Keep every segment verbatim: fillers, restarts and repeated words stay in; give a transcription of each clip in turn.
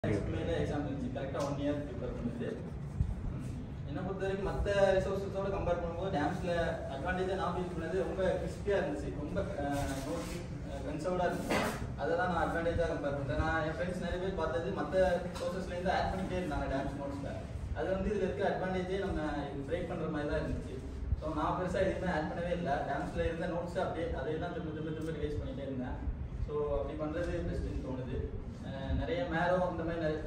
Exam இருந்துச்சு. கரெக்டாக one year prepare பண்ணுது. என்னை பொறுத்த வரைக்கும் மற்ற ரிசோர்ஸஸோட கம்பேர் பண்ணும்போது டேம்ஸில் அட்வான்டேஜாக நான் ஃபீல் பண்ணது ரொம்ப கிறிஸ்பியாக இருந்துச்சு, ரொம்ப நோட்ஸ் கன்சர்வ்டாக இருந்துச்சு. அதை தான் நான் அட்வான்டேஜாக கம்பேர் பண்ணுறேன். நான் என் ஃப்ரெண்ட்ஸ் நிறைய பேர் பார்த்தது மற்ற சோர்ஸஸ்லேருந்து ஆட் பண்ணிகிட்டே இருந்தாங்க டேம்ஸ் நோட்ஸில். அது வந்து இதில் இருக்க அட்வான்டேஜே நம்ம பிரேக் பண்ணுற மாதிரி தான் இருந்துச்சு. ஸோ நான் பெருசாக எதுவுமே ஆட் பண்ணவே இல்லை. டேம்ஸில் இருந்த நோட்ஸை அப்படியே அதே தான் திரும்ப திரும்ப திரும்ப ரிவைஸ் பண்ணிகிட்டே இருந்தேன். ஸோ அப்படி பண்ணுறது பெஸ்ட்டுன்னு தோணுது. நிறைய மேரோ அந்த மாதிரி நிறைய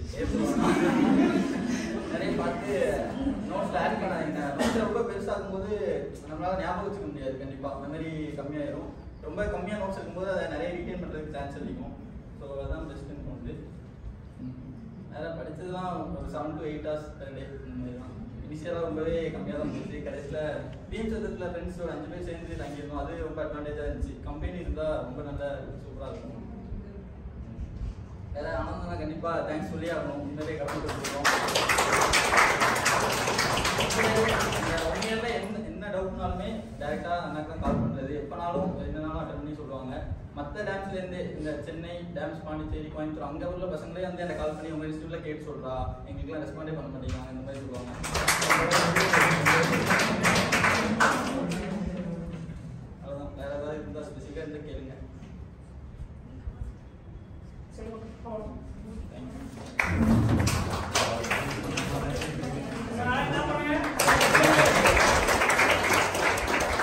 நிறைய பார்த்து நோட்ஸில் ஆட் பண்ணாதீங்க. நோட்ஸில் ரொம்ப பெருசாகும் போது நம்மளால் ஞாபகம் வச்சுக்க முடியாது. கண்டிப்பாக மெமரி கம்மியாயிரும். ரொம்ப கம்மியாக நோட்ஸ் இருக்கும்போது அதை நிறைய ரீட்டைன் பண்ணுறதுக்கு சான்ஸ் அதிகம். ஸோ அதான் பெஸ்ட்டுன்னு தோணுது. வேறு படித்ததுலாம் ஒரு seven to eight hours per day இந்த மாதிரி தான். இனிஷியலாக ரொம்பவே கம்மியாக தான் போச்சு. கடைசியில் பிஎம் சதத்தில் ஃப்ரெண்ட்ஸ் ஒரு அஞ்சு பேர் சேர்ந்து தங்கியிருந்தோம். அது ரொம்ப அட்வான்டேஜாக இருந்துச்சு. கம்பெனி இருந்தால் ரொம்ப நல்ல சூப்பராக இருக்கும். வேறு ஆனந்தம்னா கண்டிப்பாக தேங்க்ஸ் சொல்லி ஆகணும். முன்னாடியே கவனம் கொடுத்துருக்கோம். ஒன் இயரில் என்ன என்ன டவுட்னாலுமே டேரெக்டாக அண்ணாக்கு தான் கால் பண்ணுறது. எப்போனாலும் என்னனாலும் அட்டன் பண்ணி சொல்லுவாங்க. மற்ற டேம்ஸ்லேருந்து இந்த சென்னை டேம்ஸ், பாண்டிச்சேரி, கோயம்புத்தூர் அங்கே உள்ள பசங்களே வந்து என்னை கால் பண்ணி உங்கள் இன்ஸ்டியூட்டில் கேட்டு சொல்கிறா, எங்களுக்குலாம் ரெஸ்பாண்டே பண்ண மாட்டேங்கிறாங்க, இந்த மாதிரி சொல்லுவாங்க. அவ்வளோதான். வேறு ஏதாவது இருந்தால் ஸ்பெசிஃபிக்காக இருந்தால் கேளுங்க.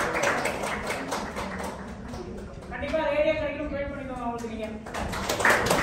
கண்டிப்பா ரேடியோ கிடைக்கும். வெயிட் பண்ணிக்கோங்க அவங்களுக்கு. நீங்க